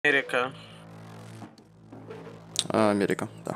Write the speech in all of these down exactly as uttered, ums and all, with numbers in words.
Америка. А, Америка, да.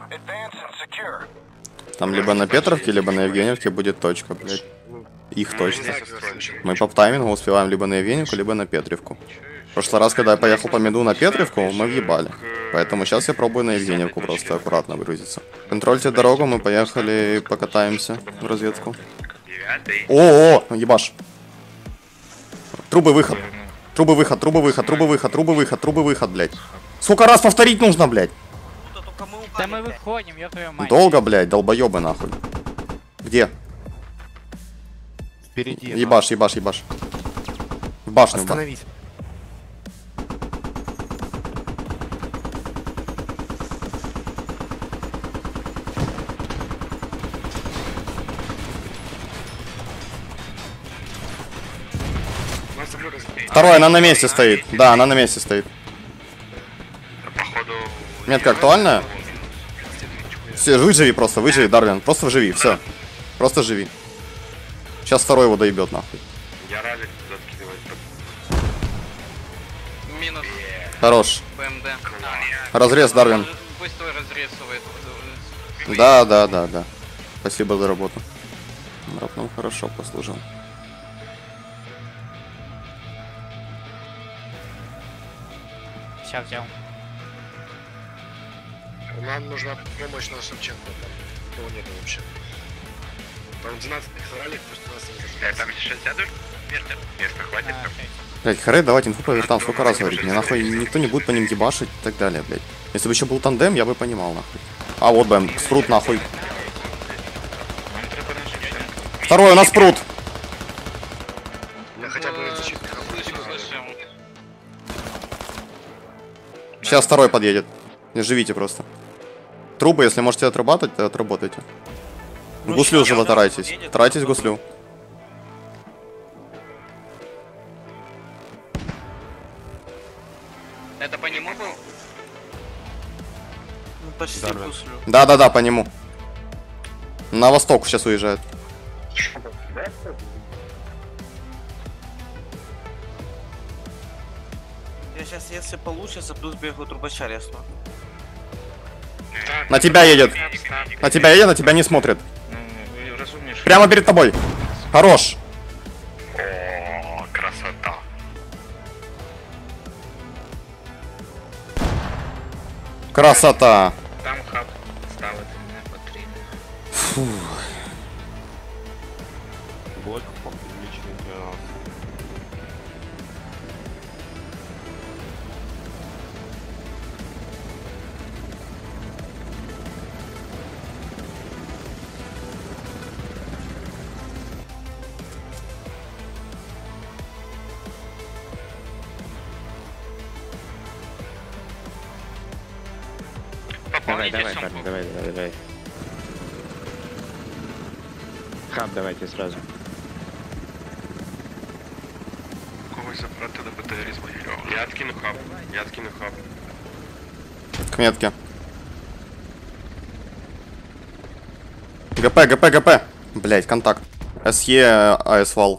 Там либо на Петровке, либо на Евгеньевке будет точка, блядь. Их точно. Мы по таймингу успеваем либо на Евгеньевку, либо на Петровку. В прошлый раз, когда я поехал по меду на Петровку, мы въебали. Поэтому сейчас я пробую на Евгеньевку просто аккуратно выгрузиться. Контрольте дорогу, мы поехали покатаемся в разведку. О, о, ебаш. Трубы выход. Трубы выход, трубы выход, трубы выход, трубы выход, трубы выход, блядь. Сколько раз повторить нужно, блядь? Да мы выходим, я твою мать. Долго, блядь, долбоёбы нахуй. Где? Впереди. Ебаш, ебаш, ебаш. В башню. Остановись. Второй, она на месте стоит. Да, она на месте стоит. Метка актуальная? Все, выживи просто, выживи, Дарвин. Просто живи, все. Просто живи. Сейчас второй его доебет нахуй. Я ралик туда откидывать. Минус. Хорош. БМД. Разрез, Дарвин. Пусть твой разрезывает. Да, да, да, да. Спасибо за работу. Брат нам хорошо послужил. Сейчас взял. Нам нужна помощь на Шевченко. Там никого нету вообще. Там двенадцать ралик, просто нас не Я там сейчас сяду? Место, место хватит. А, Блять, Харей, давайте инфу по вертам, сколько раз говорить. Мне нахуй никто не будет по ним ебашить и так далее, блять. Если бы еще был тандем, я бы понимал, нахуй. А вот БМ, спрут нахуй. Второй, у нас спрут. Я хотя бы защитник. Сейчас второй подъедет. Не живите просто. Трубы, если можете отрабатывать, то отработайте. В гуслю же вы тарайтесь. Тарайтесь в гуслю. Это по нему был? Ну, почти гуслю. Да-да-да, по нему. На восток сейчас уезжает. Я сейчас, если получится, плюс бегу трубача ресну. На тебя едет. На тебя едет, на тебя не смотрит. Прямо перед тобой. Хорош. О, красота. Красота. Там хаб ставит меня по три. Фу. Вот, отличный дело. Давай, давай, парни, давай, давай, давай. Хаб давайте сразу. Когось забрати до БТР із моєго. Я откину хаб. Я откину хаб. К метке. ГП, ГП, ГП. Блять, контакт. СЕ, АСВАЛ.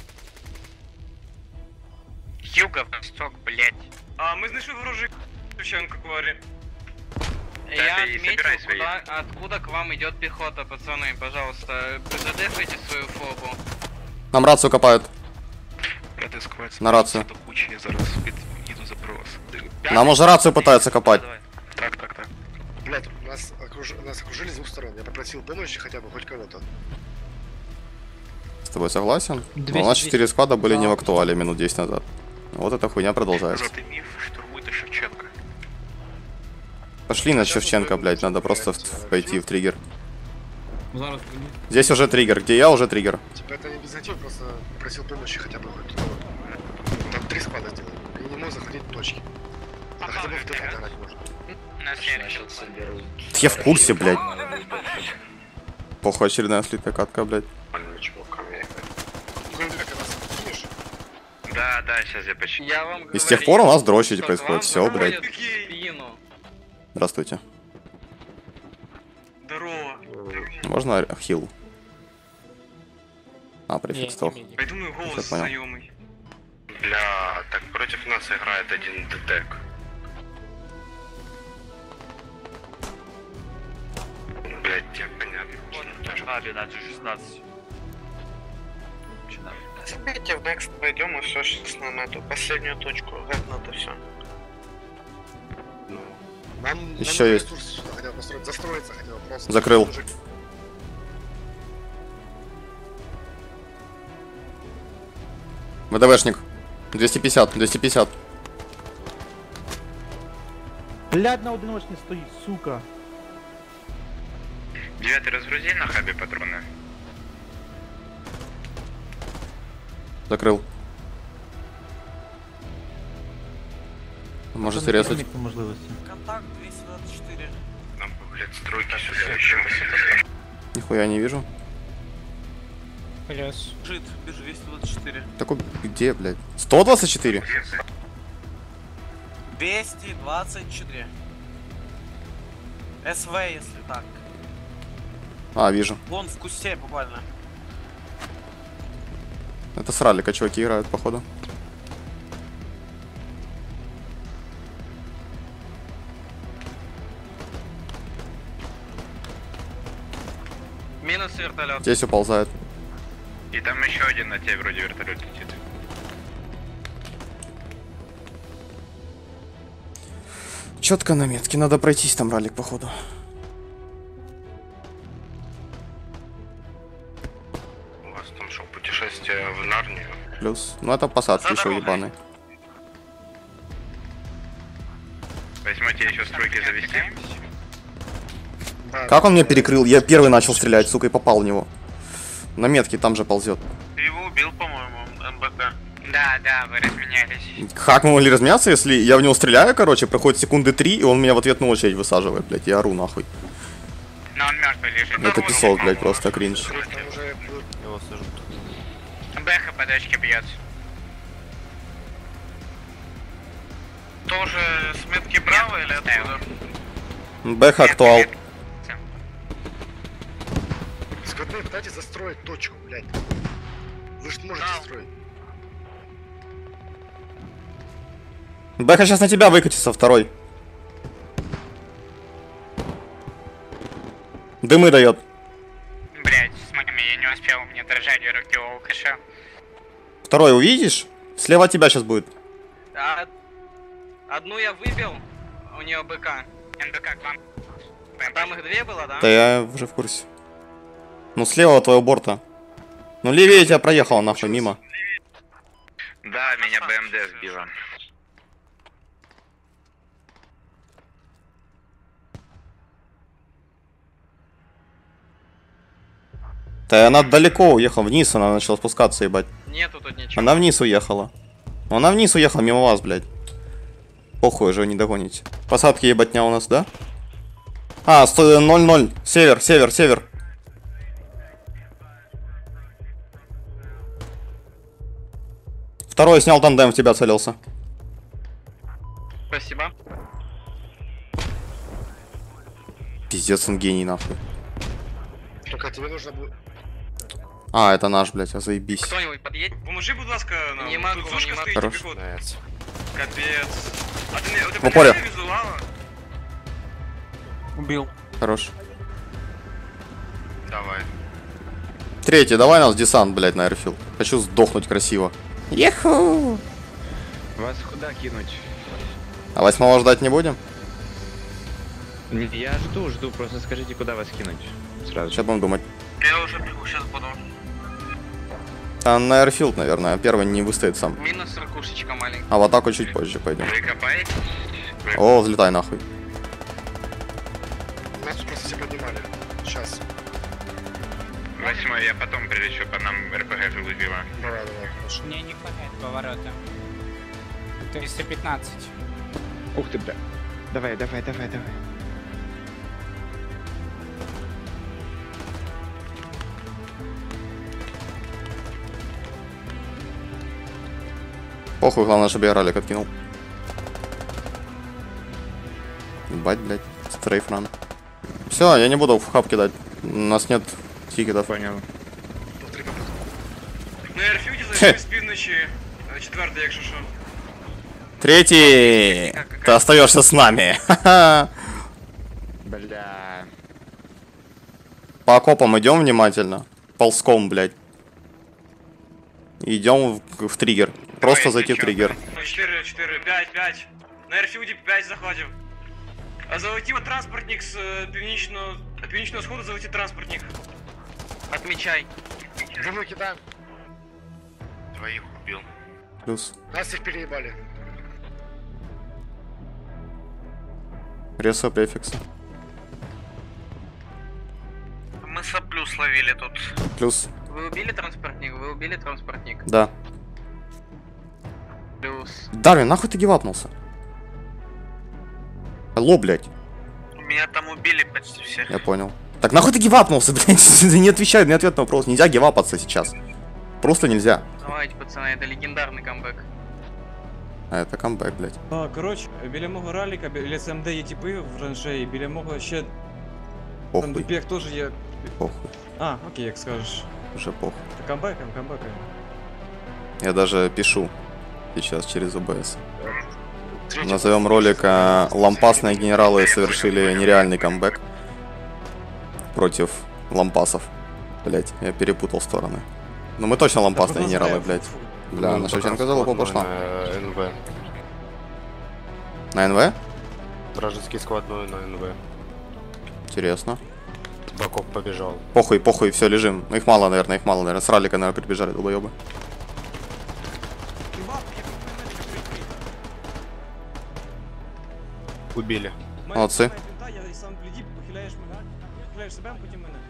Юга, восток, блять. А, мы знайшли ворожий Шевченко, говори. Я и отметил, собирай свои. куда, откуда к вам идет пехота, пацаны, пожалуйста. Задефайте свою фобу. Нам рацию копают. Брати сквад. На рацию. До кучі, я зараз їду за провоз. Нам уже рацию пытаются копать. Так, так, так. Блять, нас, окруж... нас окружили с двух сторон. Я попросил помощи хотя бы хоть кого-то. С тобой согласен? Но у нас четыре склада были не в актуале минут десять назад. Вот эта хуйня продолжается. Зати міф, штурмуйте Шевченка. Пошли на Шевченко, блять, надо просто в- пойти в триггер. Здесь уже триггер, где я уже триггер. Типа это не без мотива, просто попросил помощи хотя бы хоть кого-то. Там три склада сделали. И не мог заходить в точки. А хотя бы в ТТ догнать можно. Я в курсе, блять. Похуй, очередная слитая катка, блять. Кроме как раз финиш. Да, да, сейчас я почти. Я вам И с тех пор у нас дрочить что происходит. к Все, вам блять. заходят в спину. Здравствуйте. Здорово. Можно хил? А, префикс сдох. Я думаю, голос Всё понял. знайомий. Бля, так против нас играет один ДТЭК. хабе на джи шестнадцать. Забейте в Next, пойдем и все, сейчас на эту последнюю точку. Говно-то все. Нам, Еще нам есть. ресурсы сюда хотел построить, застроиться хотел просто. Закрыл. Мужик. ВДВшник. двести пятьдесят, двести пятьдесят. Блядь, на одиночне стоїть, сука. Девятый, разгрузи на хабе патроны. Закрыл. Может и резать. По можливості. Контакт двести двадцать четыре. Нам, блядь, стройки сюда еще. Нихуя не вижу. Плюс. Жит, бежит двести двадцать четыре. Такой, где, блядь? сто двадцать четыре? двести двадцать четыре. СВ, если так. А, вижу. Вон в кусте буквально. Это с раллика чуваки играют, походу. Минус вертолет. Здесь уползает. И там еще один на тебе вроде вертолет летит. Четко на метке, надо пройтись там раллик, походу. У вас там что, путешествие в Нарнию? Плюс. Ну это посадки еще ебаные. Возьмете еще стройки завести? Да, Как он мне перекрыл? Я первый начал стрелять, сука, и попал в него. На метке там же ползет. Ты его убил, по-моему, МБК. Да, да, вы разменялись. Как мы могли разменяться, если я в него стреляю, короче, проходит секунды три, и он меня в ответную очередь высаживает, блядь, я ору нахуй. Но он мертвый лежит. Это песок, блядь, просто кринж. там уже будет. Его сажут. Бэха по дочке бьется. Тоже с метки Браво или откуда? Бэх актуал. Скотные, пытайтесь застроить точку, блядь. Вы же можете Да. строить. Бэха сейчас на тебя выкатится, второй. Дымы дает. Блять, смотри, я не успел, мне дрожали руки у алкаша. Второй увидишь? Слева от тебя сейчас будет. А, одну я выбил, у нее БК. НБК к вам. Там их две было, да? Да я уже в курсе. Ну слева от твоего борта. Ну левее тебя проехал нахуй мимо. Да, меня БМД сбила. Да она далеко уехала вниз, она начала спускаться, ебать. Нету тут ничего. Она вниз уехала. Она вниз уехала мимо вас, блядь. Похуй, уже не догоните. Посадки ебатня у нас, да? А, сто ноль ноль. Север, север, север. Второй снял тандем, в тебя целился. Спасибо. Пиздец, он гений, нахуй. Только тебе нужно будет. А, это наш, блядь, а заебись. Кто-нибудь подъедет? Поможи, будь ласка, нам. Не могу, Тут сушка не могу. стоїть, Хорош. піхота. Капець. А ти не, у В тебе упоре. немає візуала? Убил. Хорош. Давай. Третий, давай нас десант, блядь, на аэрфилд. Хочу сдохнуть красиво. Еху! Вас куда кинуть? А восьмого ждать не будем? Не, Я жду, жду, просто скажите, куда вас кинуть. Сразу. Сейчас будем думать. Я уже бегу, сейчас буду. А на аэрфилд, наверное, первый не выстоит сам. Минус ракушечка маленькая. А в атаку чуть позже пойдем. Вы копаете? О, взлетай нахуй. Нас тут просто все поднимали. Сейчас. Восьмой, я потом прилечу, по нам РПГ же выбила. Давай, давай, хорошо. Мне не хватает поворота. триста пятнадцать. Ух ты, бля. Давай, давай, давай, давай. Похуй, главное, чтобы я ралик откинул. Ебать, блядь, стрейф ран. Все, я не буду в хаб кидать. У нас нет тикетов. Понял. Повтори попытку. На Airfield зайшли з півночі. е, Четвертий, якщо що. Третий! Ты остаешься с нами. Ха-ха. Бля. По окопам идем внимательно. Ползком, блядь. Идем в, в триггер. Просто Давай, зайти в чё? триггер. четыре, четыре, пять, пять. На Эрфюде пять заходим. А залети вот транспортник с э, північного, північного сходу, залети транспортник. Отмечай. Дымы кидаем. Двоих убил. Плюс. Нас всех переебали. Ресо префиксы. Мы соплю словили тут. Плюс. Вы убили транспортник? Вы убили транспортник? Да. Плюс. Дарвин, нахуй ты гивапнулся? Алло, блядь. Меня там убили почти всех. Я понял. Так нахуй ты гивапнулся, блядь? Не отвечай на ответ на вопрос. Нельзя гивапаться сейчас. Просто нельзя. Давайте, пацаны, это легендарный камбэк. А это камбэк, блядь. А, коротше, біля мого раліка, біля СМД є тіпи в траншеї, біля мого ще там Похуй. допіг теж є. Похуй. А, окей, як скажеш. Уже похуй. Та камбекаем, камбекаем. Я даже пишу сейчас через ОБС. Третий Назовем ролик а, «Лампасные генералы совершили нереальный камбэк против лампасов». Блять, я перепутал стороны. Ну мы точно лампасные генералы, блять. Бля, на Шевченко залупа пошла. НВ. На НВ? Вражеский складной на НВ. Интересно. Баков побежал. Похуй, похуй, все, лежим. Ну их мало, наверное, их мало, наверное. С ралика, наверное, прибежали, долбоебы. Убили. Молодцы. Я сам гляді, похиляєш мене, похиляєш себе, потім мене.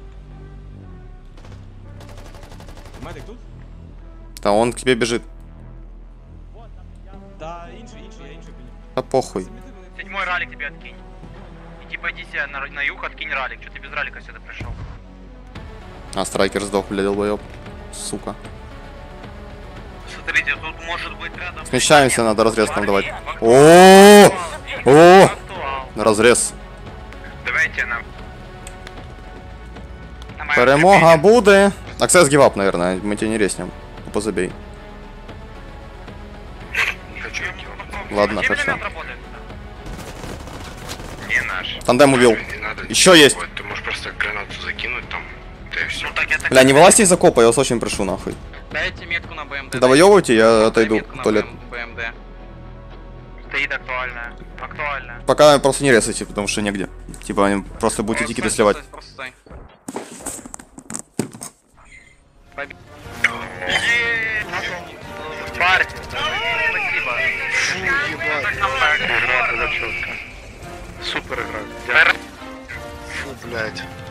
Медик тут? Да он к тебе бежит. Да, інший, інший, я інший біля. Да похуй. Седьмой ралик тебе откинь. Иди пойди себе на, на юг, откинь ралик. Что ты без ралика сюда пришел? А, страйкер сдох, блядь, долбоеб. Сука. Смотрите, тут может быть рядом... Смещаемся, надо разрез там давать. О, о, на разрез. Давайте нам. Перемога буде. Аксесс гивап, наверное, мы тебя не резнем. Позабей. Ладно, хорошо. Не наш. Тандем убил. Не надо. Еще есть. Ты можешь просто гранату закинуть там. Да и все. Ну так я так... Бля, не вылазьте из окопа, я вас очень прошу, нахуй. Дайте метку на БМД. Довоевывайте, я Дайте отойду метку в на туалет. БМД. Стоит актуальная. Актуальная. Пока просто не резайте, потому что негде. Типа, они просто будете тикеты сливать. Просто стой. Парень, спасибо. Фу, ебать. Игра была четко. Супер игра. Фу, блядь.